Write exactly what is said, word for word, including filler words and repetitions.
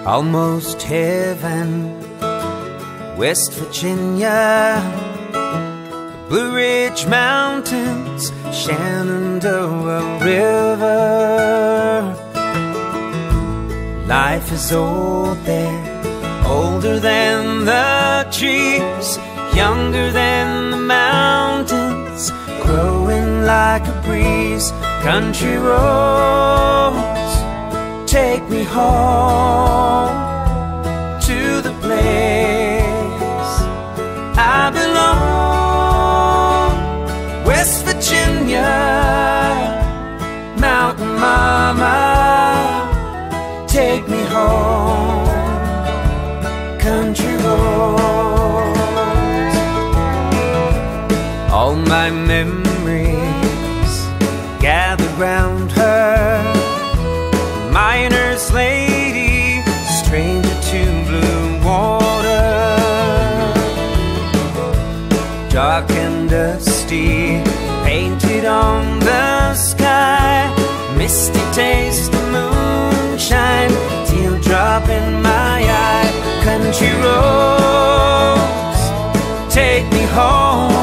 almost heaven. West Virginia, the Blue Ridge Mountains, Shenandoah River. Life is old there, older than the trees, younger than the mountains, growing like a breeze. Country roads, take me home to the place I belong. West Virginia, Mountain Mama, take me home. Country roads, all my memories gather round her. Miner's lady, stranger to blue water. Dark and dusty, painted on the sky. Misty taste of moonshine, teardrop in my eye. Country roads, take me home.